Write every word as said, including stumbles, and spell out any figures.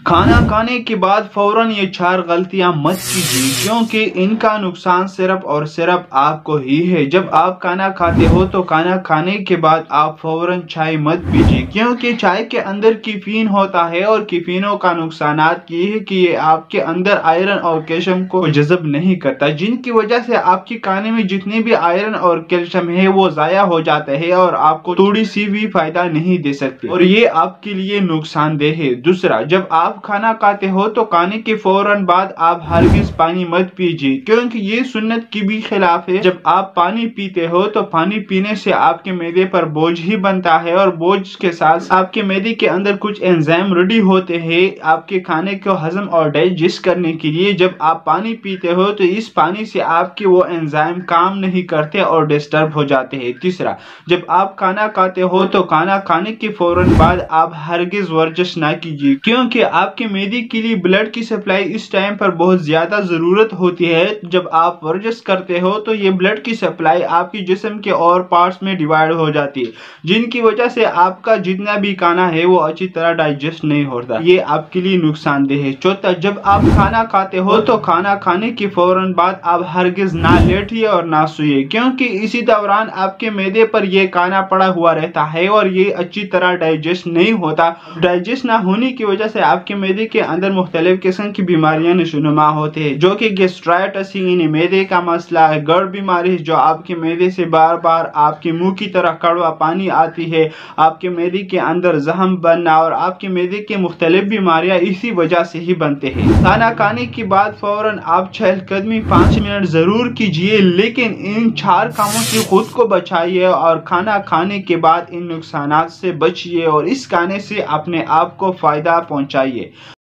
کھانا کھانے کے بعد فوراً یہ چار غلطیاں مت کیجیے کیونکہ ان کا نقصان صرف اور صرف آپ کو ہی ہے۔ جب آپ کھانا کھاتے ہو تو کھانا کھانے کے بعد آپ فوراً چائے مت پیجیے کیونکہ چائے کے اندر کیفین ہوتا ہے اور کیفینوں کا نقصانات یہ ہے کہ یہ آپ کے اندر آئرن اور کیلشیم کو جذب نہیں کرتا، جن کی وجہ سے آپ کے کھانے میں جتنے بھی آئرن اور کیلشیم ہے وہ ضائع ہو جاتا ہے اور آپ کو تھوڑی سی بھی فائدہ نہیں دے سکتے اور یہ آپ کے لیے نقصان دہ ہے۔ دوسرا، جب آپ کھانا کھاتے ہو تو کھانے کے فوراً بعد آپ ہرگز پانی مت پیجیے کیونکہ یہ سنت کی بھی خلاف ہے۔ جب آپ پانی پیتے ہو تو پانی پینے سے آپ کے معدے پر بوجھ ہی بنتا ہے اور بوجھ کے ساتھ آپ کے معدے کے اندر کچھ انزائم ریڈی ہوتے ہیں آپ کے کھانے کو ہضم اور ڈائجسٹ کرنے کے لیے۔ جب آپ پانی پیتے ہو تو اس پانی سے آپ کے وہ انزائم کام نہیں کرتے اور ڈسٹرب ہو جاتے ہیں۔ تیسرا، جب آپ کھانا کھاتے ہو تو کھانا کھانے کے فوراً بعد آپ ہرگز ورزش نہ کیجیے کیونکہ آپ کے معدے کے لیے بلڈ کی سپلائی اس ٹائم پر بہت زیادہ ضرورت ہوتی ہے۔ جب آپ ورزش کرتے ہو تو یہ بلڈ کی سپلائی آپ کی جسم کے اور پارٹس میں ڈیوائیڈ ہو جاتی ہے جن کی وجہ سے آپ کا جتنا بھی کھانا ہے وہ اچھی طرح ڈائجسٹ نہیں ہوتا، یہ آپ کے لیے نقصان دہ ہے۔ چوتھا، جب آپ کھانا کھاتے ہو تو کھانا کھانے کے فوراً بعد آپ ہرگز نہ لیٹیے اور نہ سوئیے کیونکہ اسی دوران آپ کے معدے پر یہ کھانا پڑا ہوا رہتا ہے اور یہ اچھی طرح ڈائجسٹ نہیں ہوتا۔ ڈائجسٹ نہ ہونے کی وجہ سے آپ کے معدے کے اندر مختلف قسم کی بیماریاں نشوونما ہوتے ہیں جو کہ گیسٹرائٹس یعنی معدے کا مسئلہ ہے، گڑ بیماری جو آپ کے معدے سے بار بار آپ کے منہ کی طرح کڑوا پانی آتی ہے، آپ کے معدے کے اندر زخم بننا اور آپ کے معدے کے مختلف بیماریاں اسی وجہ سے ہی بنتے ہیں۔ کھانا کھانے کے بعد فوراً آپ چہل قدمی پانچ منٹ ضرور کیجیے لیکن ان چار کاموں سے خود کو بچائیے اور کھانا کھانے کے بعد ان نقصانات سے بچیے اور اس کھانے سے اپنے آپ کو فائدہ پہنچائیے۔